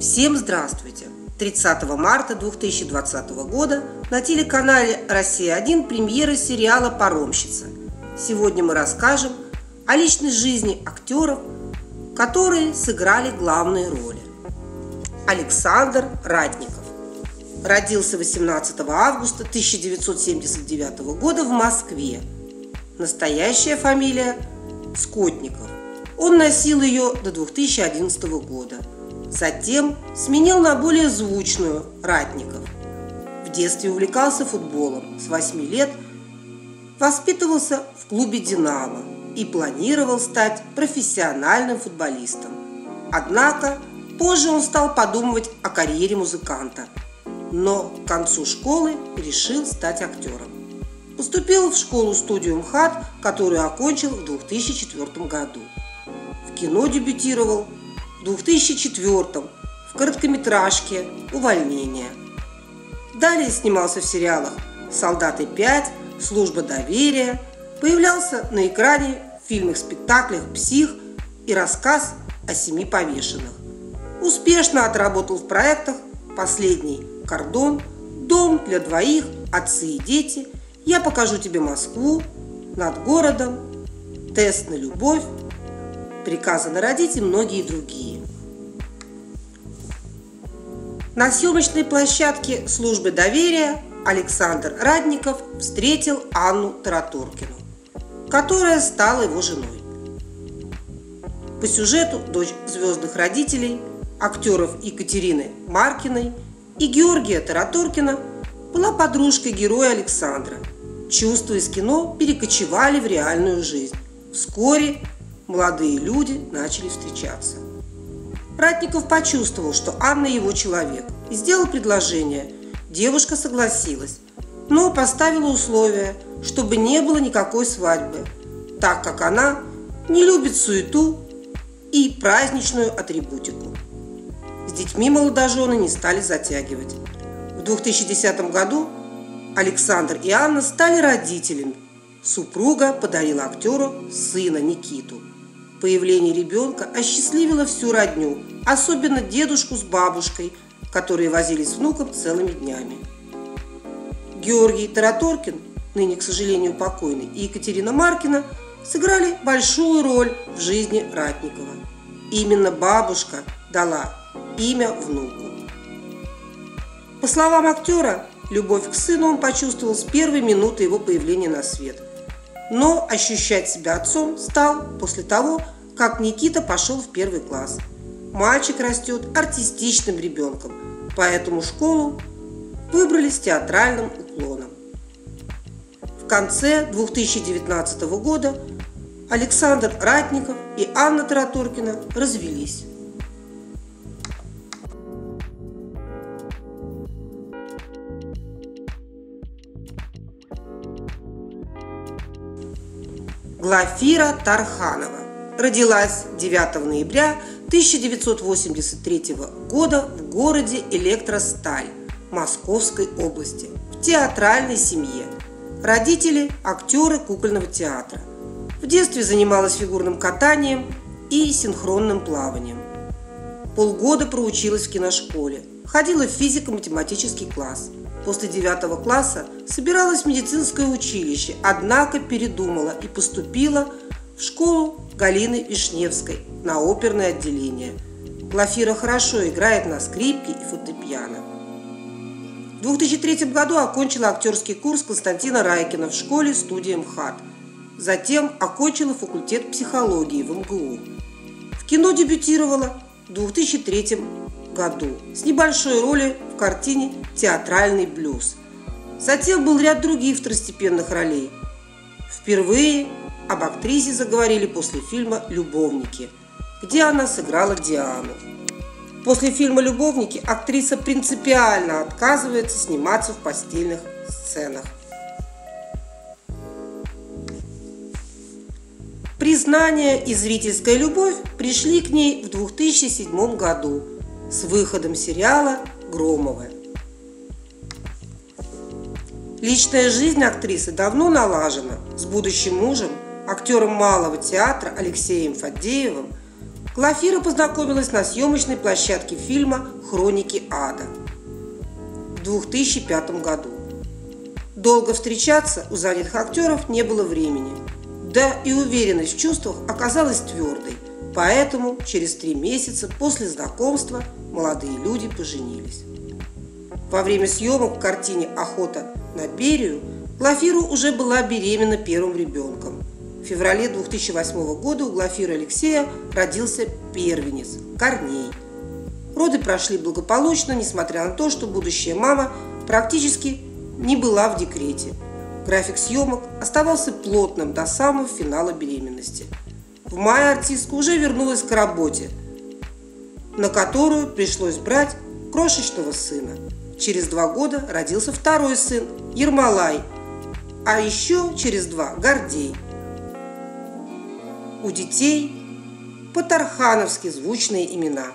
Всем здравствуйте! 30 марта 2020 года на телеканале «Россия-1» премьера сериала «Паромщица». Сегодня мы расскажем о личной жизни актеров, которые сыграли главные роли. Александр Ратников родился 18 августа 1979 года в Москве. Настоящая фамилия – Скотников. Он носил ее до 2011 года. Затем сменил на более звучную – Ратников. В детстве увлекался футболом. С 8 лет воспитывался в клубе «Динамо» и планировал стать профессиональным футболистом. Однако позже он стал подумывать о карьере музыканта, но к концу школы решил стать актером. Поступил в школу-студию МХАТ, которую окончил в 2004 году. В кино дебютировал в 2004 в короткометражке «Увольнение». Далее снимался в сериалах «Солдаты 5», «Служба доверия», появлялся на экране в фильмах-спектаклях «Псих» и «Рассказ о 7 повешенных». Успешно отработал в проектах «Последний кордон», «Дом для двоих», «Отцы и дети», «Я покажу тебе Москву», «Над городом», «Тест на любовь», «Приказано родить» и многие другие. На съемочной площадке «Службы доверия» Александр Ратников встретил Анну Тараторкину, которая стала его женой. По сюжету дочь звездных родителей, актеров Екатерины Маркиной и Георгия Тараторкина, была подружкой героя Александра. Чувства из кино перекочевали в реальную жизнь. Вскоре молодые люди начали встречаться. Ратников почувствовал, что Анна его человек, и сделал предложение. Девушка согласилась, но поставила условие, чтобы не было никакой свадьбы, так как она не любит суету и праздничную атрибутику. С детьми молодожены не стали затягивать. В 2010 году Александр и Анна стали родителями. Супруга подарила актеру сына Никиту. Появление ребенка осчастливило всю родню, особенно дедушку с бабушкой, которые возились с внуком целыми днями. Георгий Тараторкин, ныне, к сожалению, покойный, и Екатерина Маркина сыграли большую роль в жизни Ратникова. Именно бабушка дала имя внуку. По словам актера, любовь к сыну он почувствовал с первой минуты его появления на свет. Но ощущать себя отцом стал после того, как Никита пошел в 1 класс. Мальчик растет артистичным ребенком, поэтому школу выбрали с театральным уклоном. В конце 2019 года Александр Ратников и Анна Тараторкина развелись. Глафира Тарханова родилась 9 ноября 1983 года в городе Электросталь Московской области в театральной семье. Родители – актеры кукольного театра. В детстве занималась фигурным катанием и синхронным плаванием. Полгода проучилась в киношколе, ходила в физико-математический класс. После 9 класса собиралась в медицинское училище, однако передумала и поступила в школу Галины Вишневской на оперное отделение. Глафира хорошо играет на скрипке и фортепиано. В 2003 году окончила актерский курс Константина Райкина в школе-студии МХАТ. Затем окончила факультет психологии в МГУ. В кино дебютировала в 2003 году с небольшой ролью в картине «Театральный блюз». Затем был ряд других второстепенных ролей. Впервые об актрисе заговорили после фильма «Любовники», где она сыграла Диану. После фильма «Любовники» актриса принципиально отказывается сниматься в постельных сценах. Признание и зрительская любовь пришли к ней в 2007 году с выходом сериала «Громовы». Личная жизнь актрисы давно налажена. С будущим мужем, актером малого театра Алексеем Фадеевым, Глафира познакомилась на съемочной площадке фильма «Хроники ада» в 2005 году. Долго встречаться у занятых актеров не было времени, да и уверенность в чувствах оказалась твердой, поэтому через 3 месяца после знакомства молодые люди поженились. Во время съемок в картине «Охота на Берию» Глафира уже была беременна первым ребенком. В феврале 2008 года у Глафиры Алексея родился первенец – Корней. Роды прошли благополучно, несмотря на то, что будущая мама практически не была в декрете. График съемок оставался плотным до самого финала беременности. В мае артистка уже вернулась к работе, на которую пришлось брать крошечного сына. Через 2 года родился второй сын – Ермолай, а еще через 2 – Гордей. У детей по-тархановски звучные имена.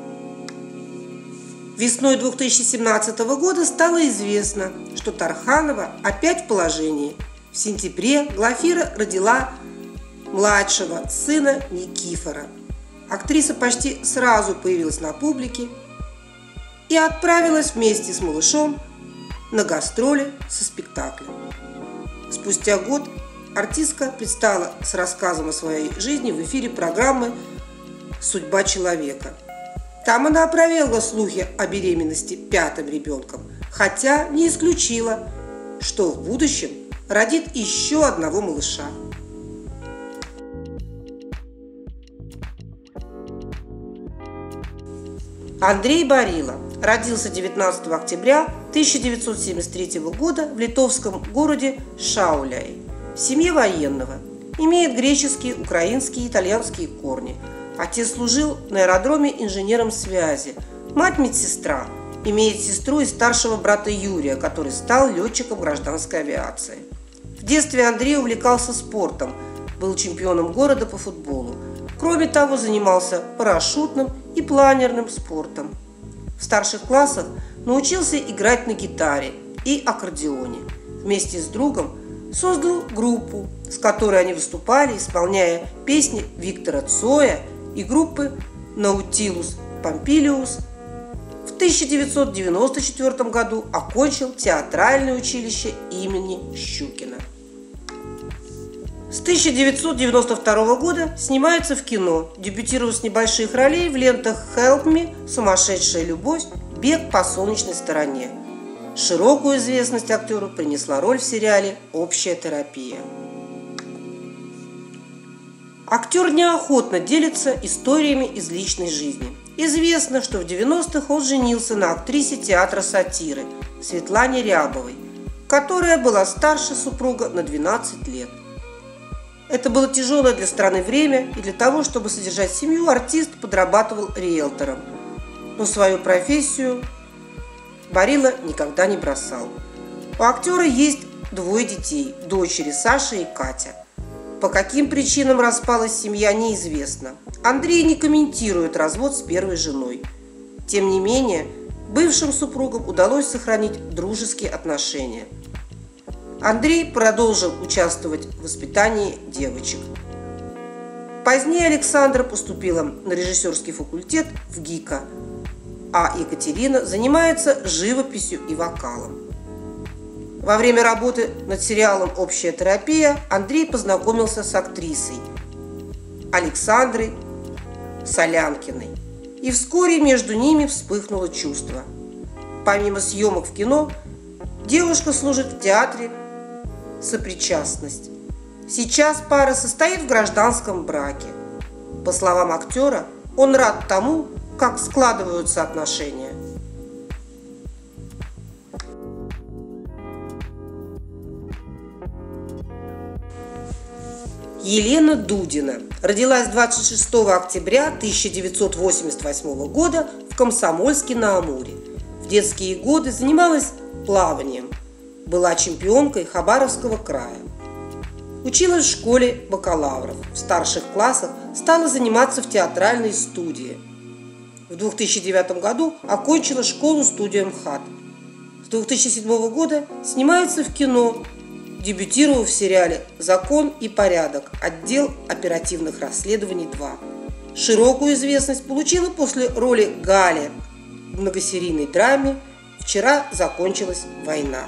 Весной 2017 года стало известно, что Тарханова опять в положении. В сентябре Глафира родила младшего сына Никифора. Актриса почти сразу появилась на публике и отправилась вместе с малышом на гастроли со спектаклем. Спустя год артистка предстала с рассказом о своей жизни в эфире программы «Судьба человека». Там она опровергла слухи о беременности 5-м ребенком, хотя не исключила, что в будущем родит еще одного малыша. Андрей Барила родился 19 октября 1973 года в литовском городе Шауляй в семье военного. Имеет греческие, украинские и итальянские корни. Отец служил на аэродроме инженером связи. Мать медсестра. Имеет сестру и старшего брата Юрия, который стал летчиком гражданской авиации. В детстве Андрей увлекался спортом, был чемпионом города по футболу. Кроме того, занимался парашютным и планерным спортом. В старших классах научился играть на гитаре и аккордеоне. Вместе с другом создал группу, с которой они выступали, исполняя песни Виктора Цоя и группы Наутилус Помпилиус. В 1994 году окончил театральное училище имени Щукина. С 1992 года снимается в кино, дебютировал с небольших ролей в лентах «Help Me», «Сумасшедшая любовь», «Бег по солнечной стороне». Широкую известность актеру принесла роль в сериале «Общая терапия». Актер неохотно делится историями из личной жизни. Известно, что в 90-х он женился на актрисе театра сатиры Светлане Рябовой, которая была старше супруга на 12 лет. Это было тяжелое для страны время, и для того, чтобы содержать семью, артист подрабатывал риэлтором. Но свою профессию Барила никогда не бросал. У актера есть 2 детей – дочери Саша и Катя. По каким причинам распалась семья, неизвестно. Андрей не комментирует развод с первой женой. Тем не менее, бывшим супругам удалось сохранить дружеские отношения. Андрей продолжил участвовать в воспитании девочек. Позднее Александра поступила на режиссерский факультет в ГИКа, а Екатерина занимается живописью и вокалом. Во время работы над сериалом «Общая терапия» Андрей познакомился с актрисой Александрой Солянкиной, и вскоре между ними вспыхнуло чувство. Помимо съемок в кино, девушка служит в театре «Сопричастность». Сейчас пара состоит в гражданском браке. По словам актера, он рад тому, как складываются отношения. Елена Дудина родилась 26 октября 1988 года в Комсомольске-на-Амуре. В детские годы занималась плаванием, была чемпионкой Хабаровского края. Училась в школе бакалавров. В старших классах стала заниматься в театральной студии. В 2009 году окончила школу-студию МХАТ. С 2007 года снимается в кино, дебютировав в сериале «Закон и порядок. Отдел оперативных расследований 2». Широкую известность получила после роли Гали в многосерийной драме «Вчера закончилась война».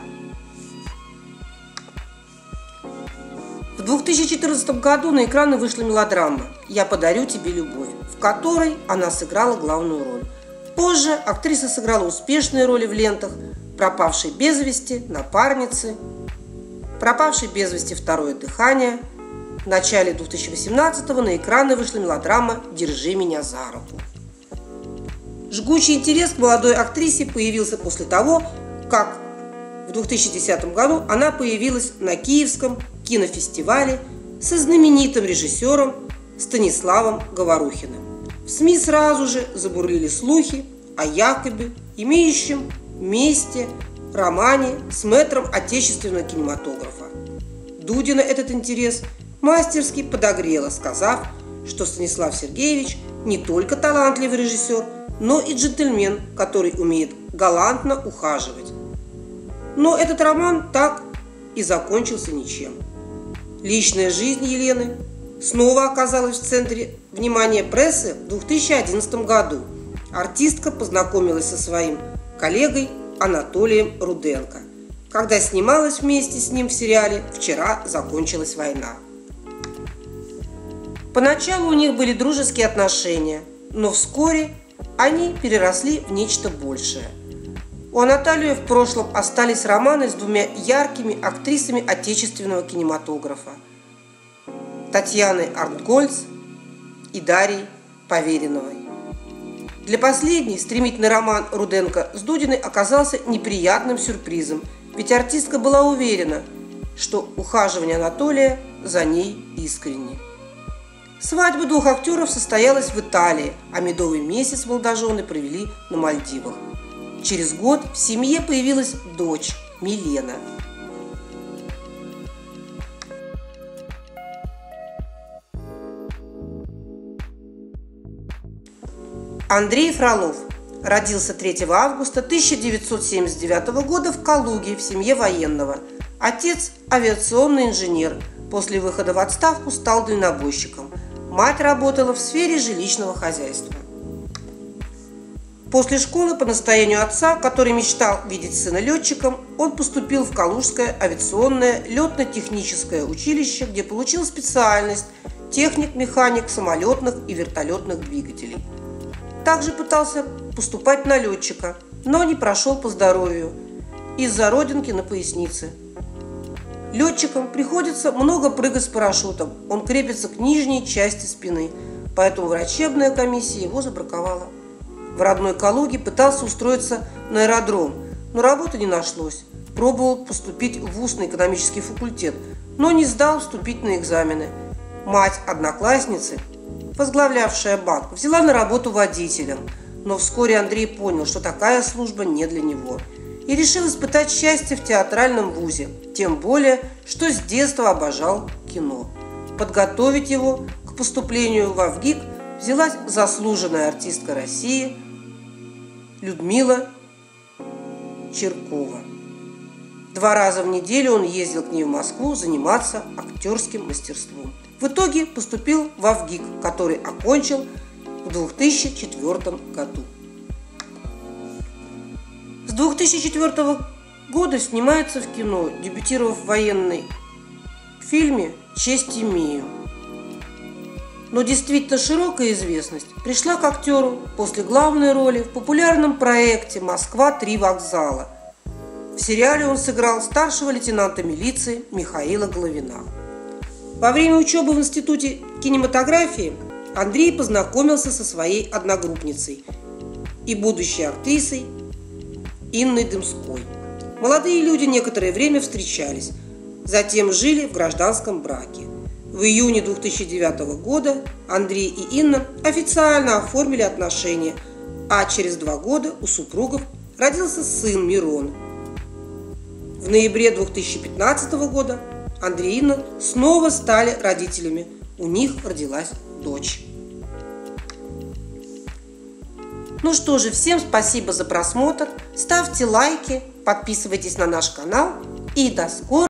В 2014 году на экраны вышла мелодрама «Я подарю тебе любовь», в которой она сыграла главную роль. Позже актриса сыграла успешные роли в лентах «Пропавший без вести», «Напарницы», «Пропавший без вести. Второе дыхание». В начале 2018-го на экраны вышла мелодрама «Держи меня за руку». Жгучий интерес к молодой актрисе появился после того, как в 2010 году она появилась на Киевском кинофестивале со знаменитым режиссером Станиславом Говорухиным. В СМИ сразу же забурлили слухи о якобы имеющем месте романе с мэтром отечественного кинематографа. Дудина этот интерес мастерски подогрела, сказав, что Станислав Сергеевич не только талантливый режиссер, но и джентльмен, который умеет галантно ухаживать. Но этот роман так и закончился ничем. Личная жизнь Елены снова оказалась в центре внимания прессы в 2011 году. Артистка познакомилась со своим коллегой Анатолием Руденко, когда снималась вместе с ним в сериале «Вчера закончилась война». Поначалу у них были дружеские отношения, но вскоре они переросли в нечто большее. У Анатолия в прошлом остались романы с двумя яркими актрисами отечественного кинематографа – Татьяной Арнтгольц и Дарьей Поверенновой. Для последней стремительный роман Руденко с Дудиной оказался неприятным сюрпризом, ведь артистка была уверена, что ухаживание Анатолия за ней искренне. Свадьба двух актеров состоялась в Италии, а медовый месяц молодожены провели на Мальдивах. Через год в семье появилась дочь Милена. Андрей Фролов родился 3 августа 1979 года в Калуге в семье военного. Отец – авиационный инженер. После выхода в отставку стал дальнобойщиком. Мать работала в сфере жилищного хозяйства. После школы по настоянию отца, который мечтал видеть сына летчиком, он поступил в Калужское авиационное летно-техническое училище, где получил специальность техник-механик самолетных и вертолетных двигателей. Также пытался поступать на летчика, но не прошел по здоровью из-за родинки на пояснице. Летчикам приходится много прыгать с парашютом, он крепится к нижней части спины, поэтому врачебная комиссия его забраковала. В родной Калуге пытался устроиться на аэродром, но работы не нашлось. Пробовал поступить в вуз на экономический факультет, но не сдал вступительные экзамены. Мать одноклассницы, возглавлявшая банк, взяла на работу водителем, но вскоре Андрей понял, что такая служба не для него, и решил испытать счастье в театральном вузе, тем более, что с детства обожал кино. Подготовить его к поступлению в ВГИК взялась заслуженная артистка России Людмила Чиркова. 2 раза в неделю он ездил к ней в Москву заниматься актерским мастерством. В итоге поступил в ВГИК, который окончил в 2004 году. С 2004 года снимается в кино, дебютировав в военной фильме «Честь имею». Но действительно широкая известность пришла к актеру после главной роли в популярном проекте «Москва-3 вокзала». В сериале он сыграл старшего лейтенанта милиции Михаила Головина. Во время учебы в Институте кинематографии Андрей познакомился со своей одногруппницей и будущей актрисой Инной Дымской. Молодые люди некоторое время встречались, затем жили в гражданском браке. В июне 2009 года Андрей и Инна официально оформили отношения, а через 2 года у супругов родился сын Мирон. В ноябре 2015 года Андрей и Инна снова стали родителями. У них родилась дочь. Ну что же, всем спасибо за просмотр. Ставьте лайки, подписывайтесь на наш канал и до скорого!